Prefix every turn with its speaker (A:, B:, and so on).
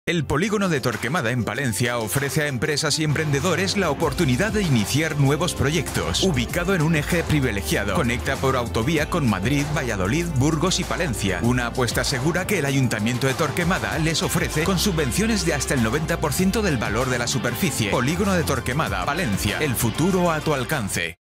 A: El polígono de Torquemada en Palencia ofrece a empresas y emprendedores la oportunidad de iniciar nuevos proyectos. Ubicado en un eje privilegiado, conecta por autovía con Madrid, Valladolid, Burgos y Palencia. Una apuesta segura que el Ayuntamiento de Torquemada les ofrece con subvenciones de hasta el 90% del valor de la superficie. Polígono de Torquemada, Palencia. El futuro a tu alcance.